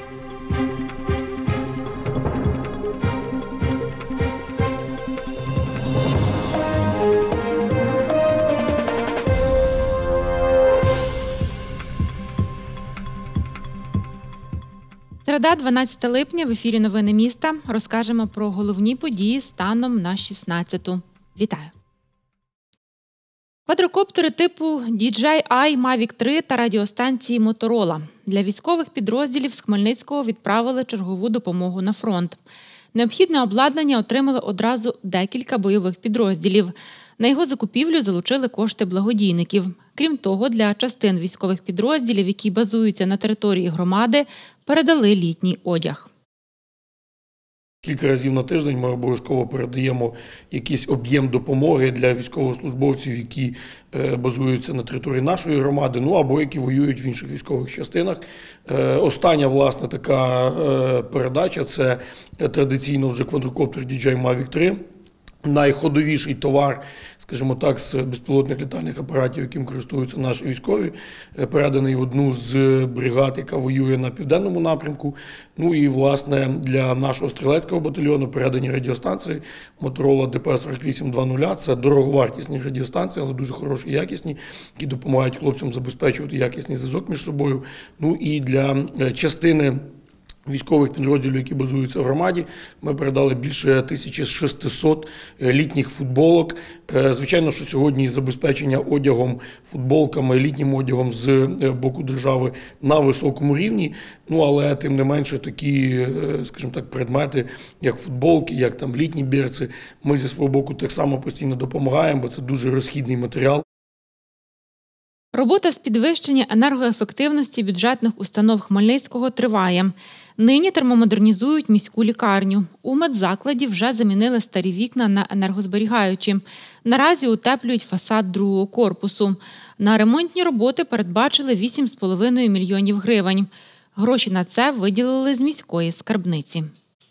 Середа, 12 липня, в ефірі «Новини міста». Розкажемо про головні події станом на 16-ту. Вітаю! Квадрокоптери типу DJI Mavic 3 та радіостанції Motorola. Для військових підрозділів з Хмельницького відправили чергову допомогу на фронт. Необхідне обладнання отримали одразу декілька бойових підрозділів. На його закупівлю залучили кошти благодійників. Крім того, для частин військових підрозділів, які базуються на території громади, передали літній одяг. Кілька разів на тиждень ми обов'язково передаємо якийсь об'єм допомоги для військовослужбовців, які базуються на території нашої громади, або які воюють в інших військових частинах. Остання, власне, така передача – це традиційно вже квадрокоптер DJI Mavic 3. Найходовіший товар, скажімо так, з безпілотних літальних апаратів, яким користуються наші військові, переданий в одну з бригад, яка воює на південному напрямку. І, власне, для нашого стрілецького батальйону передані радіостанції Motorola DP4820. Це дороговартісні радіостанції, але дуже хороші і якісні, які допомагають хлопцям забезпечувати якісний зв'язок між собою. І для частини військових підрозділів, які базуються в громаді, ми передали більше 1600 літніх футболок. Звичайно, що сьогодні забезпечення одягом, футболками, літнім одягом з боку держави на високому рівні, але тим не менше такі, скажімо так, предмети, як футболки, як там літні берці, ми зі свого боку так само постійно допомагаємо, бо це дуже розхідний матеріал. Робота з підвищення енергоефективності бюджетних установ Хмельницького триває. Нині термомодернізують міську лікарню. У медзакладі вже замінили старі вікна на енергозберігаючі. Наразі утеплюють фасад другого корпусу. На ремонтні роботи передбачили 8,5 мільйонів гривень. Гроші на це виділили з міської скарбниці.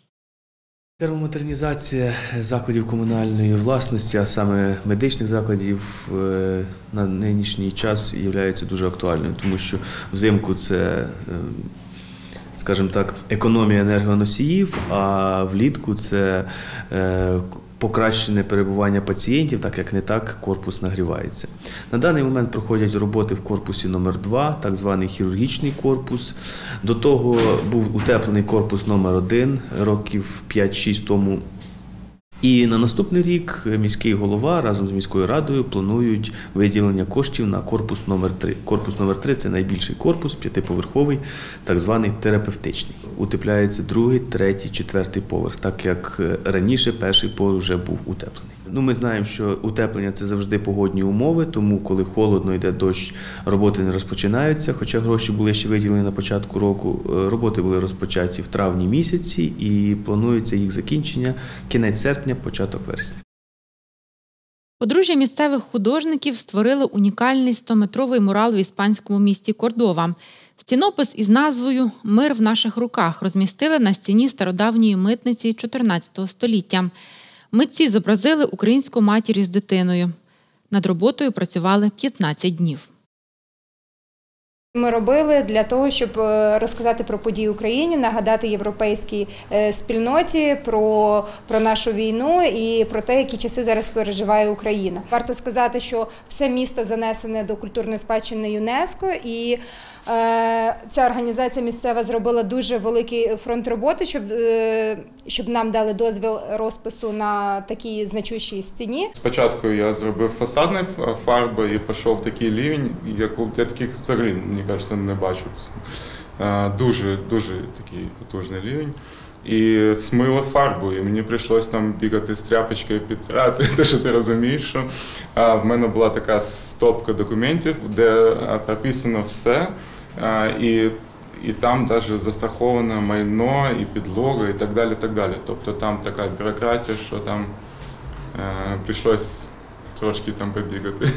Термомодернізація закладів комунальної власності, а саме медичних закладів, на нинішній час є дуже актуальною, тому що взимку це, скажімо так, економія енергоносіїв, а влітку це покращене перебування пацієнтів, так як не так корпус нагрівається. На даний момент проходять роботи в корпусі номер 2, так званий хірургічний корпус. До того був утеплений корпус номер 1 років 5-6 тому. І на наступний рік міський голова разом з міською радою планують виділення коштів на корпус номер 3. Корпус номер 3 – це найбільший корпус, 5-поверховий, так званий терапевтичний. Утепляється 2-й, 3-й, 4-й поверх, так як раніше перший поверх вже був утеплений. Ми знаємо, що утеплення – це завжди погодні умови, тому коли холодно, йде дощ, роботи не розпочинаються, хоча гроші були ще виділені на початку року. Роботи були розпочаті в травні місяці і планується їх закінчення кінець серпня, початок вересня. Подружжя місцевих художників створили унікальний 100-метровий мурал в іспанському місті Кордова. Стінопис із назвою «Мир в наших руках» розмістили на стіні стародавньої митниці 14 століття. Митці зобразили українську матір із дитиною. Над роботою працювали 15 днів. Ми робили для того, щоб розказати про події в Україні, нагадати європейській спільноті про нашу війну і про те, які часи зараз переживає Україна. Варто сказати, що все місто занесене до культурної спадщини ЮНЕСКО, і ця організація місцева зробила дуже великий фронт роботи, щоб нам дали дозвіл розпису на такій значущій стіні. Спочатку я зробив фасадні фарби і пішов такий рівень, я таких взагалі, мені кажеться, не бачив. Дуже такий потужний рівень. І смило фарбу, і мені прийшлося там бігати з тряпочкою підтирати, те, що ти розумієш, що в мене була така стопка документів, де прописано все, і там навіть застраховане майно, і підлога, і так далі, так далі. Тобто там така бюрократія, що там прийшлось трошки там побігати.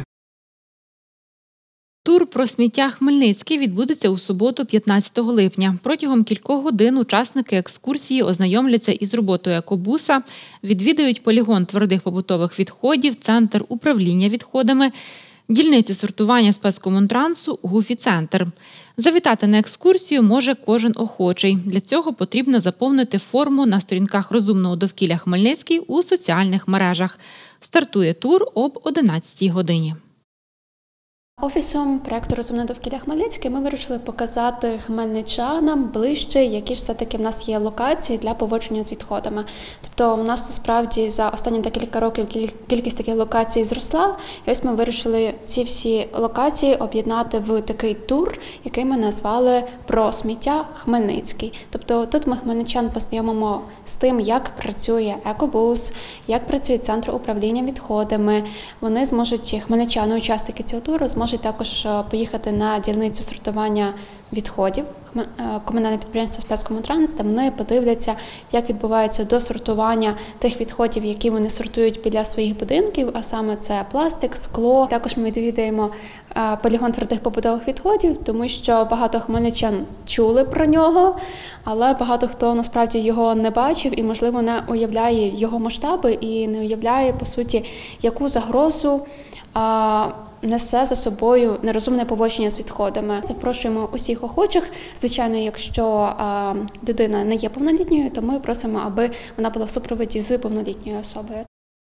Тур про сміття Хмельницький відбудеться у суботу, 15 липня. Протягом кількох годин учасники екскурсії ознайомляться із роботою екобуса, відвідають полігон твердих побутових відходів, центр управління відходами, Дільницю сортування спецкомунтрансу «Гуфі-центр». Завітати на екскурсію може кожен охочий. Для цього потрібно заповнити форму на сторінках «Розумного довкілля Хмельницький» у соціальних мережах. Стартує тур об 11-й годині. Офісом проєкту «Розумне довкілля Хмельницький» ми вирішили показати хмельничанам ближче, які ж все-таки в нас є локації для поводження з відходами. Тобто у нас насправді за останні декілька років кількість таких локацій зросла, і ось ми вирішили ці всі локації об'єднати в такий тур, який ми назвали «Про сміття Хмельницький». Тобто тут ми хмельничан познайомимо з тим, як працює екобус, як працює центр управління відходами. Вони зможуть, хмельничани, учасники цього туру, зможуть також поїхати на дільницю сортування відходів комунальне підприємство «Спецкомунтранс», де вони подивляться, як відбувається досортування тих відходів, які вони сортують біля своїх будинків, а саме це пластик, скло. Також ми відвідаємо полігон твердих побутових відходів, тому що багато хмельничан чули про нього, але багато хто насправді його не бачив і, можливо, не уявляє його масштаби і не уявляє, по суті, яку загрозу несе за собою нерозумне поводження з відходами. Запрошуємо усіх охочих. Звичайно, якщо людина не є повнолітньою, то ми просимо, аби вона була в супроводі з повнолітньою особою.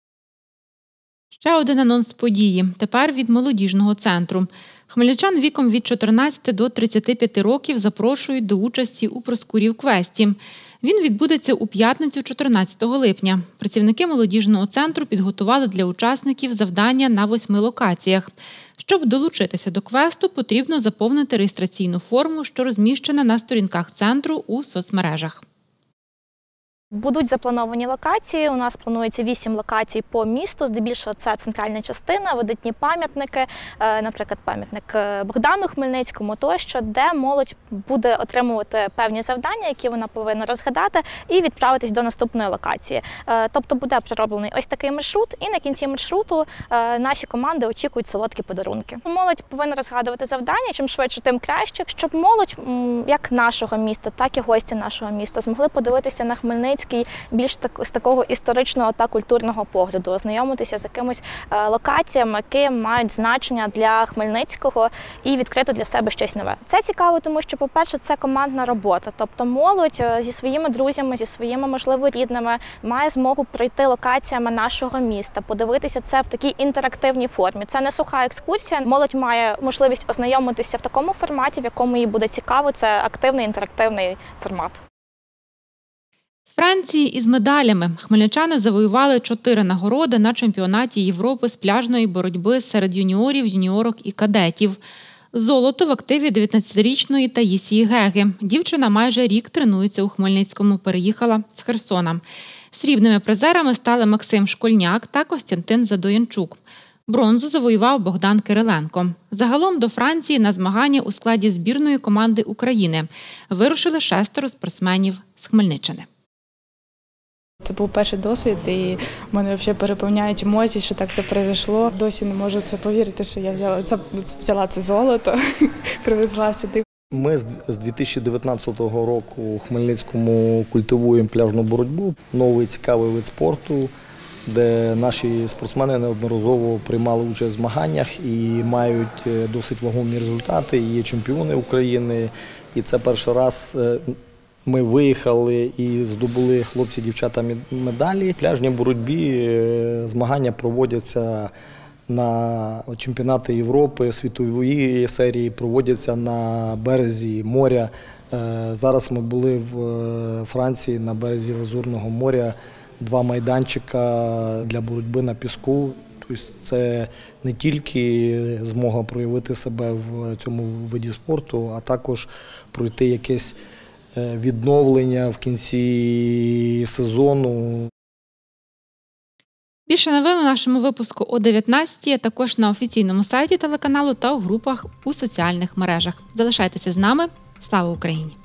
Ще один анонс події. Тепер від молодіжного центру. Хмельничан віком від 14 до 35 років запрошують до участі у Проскурів-квесті. Він відбудеться у п'ятницю 14 липня. Працівники молодіжного центру підготували для учасників завдання на 8 локаціях. Щоб долучитися до квесту, потрібно заповнити реєстраційну форму, що розміщена на сторінках центру у соцмережах. Будуть заплановані локації. У нас планується 8 локацій по місту. Здебільшого це центральна частина, видатні пам'ятники, наприклад, пам'ятник Богдану Хмельницькому тощо, де молодь буде отримувати певні завдання, які вона повинна розгадати, і відправитись до наступної локації. Тобто буде пророблений ось такий маршрут, і на кінці маршруту наші команди очікують солодкі подарунки. Молодь повинна розгадувати завдання, чим швидше, тим краще, щоб молодь як нашого міста, так і гості нашого міста змогли подивитися на Хмельницький більш з такого історичного та культурного погляду, ознайомитися з якимись локаціями, які мають значення для Хмельницького, і відкрити для себе щось нове. Це цікаво, тому що, по-перше, це командна робота. Тобто молодь зі своїми друзями, зі своїми, можливо, рідними має змогу пройти локаціями нашого міста, подивитися це в такій інтерактивній формі. Це не суха екскурсія. Молодь має можливість ознайомитися в такому форматі, в якому їй буде цікаво. Це активний інтерактивний формат. З Франції із медалями хмельничани завоювали 4 нагороди на чемпіонаті Європи з пляжної боротьби серед юніорів, юніорок і кадетів. Золото в активі 19-річної Таїсії Геги. Дівчина майже рік тренується у Хмельницькому, переїхала з Херсона. Срібними призерами стали Максим Школьняк та Костянтин Задоянчук. Бронзу завоював Богдан Кириленко. Загалом до Франції на змагання у складі збірної команди України вирушили 6 спортсменів з Хмельниччини. Це був перший досвід, і в мене взагалі переповняють емоції, що так це пройшло. Досі не можу це повірити, що я взяла це золото, привезла сюди. Ми з 2019 року у Хмельницькому культивуємо пляжну боротьбу, новий цікавий вид спорту, де наші спортсмени неодноразово приймали участь в змаганнях і мають досить вагомі результати, є чемпіони України. І це перший раз ми виїхали і здобули хлопці-дівчата медалі. В пляжній боротьбі змагання проводяться на чемпіонати Європи, світової серії проводяться на березі моря. Зараз ми були в Франції на березі Лазурного моря. 2 майданчика для боротьби на піску. Тобто це не тільки змога проявити себе в цьому виді спорту, а також пройти якесь відновлення в кінці сезону. Більше новин у нашому випуску о 19-й, а також на офіційному сайті телеканалу та у групах у соціальних мережах. Залишайтеся з нами. Слава Україні!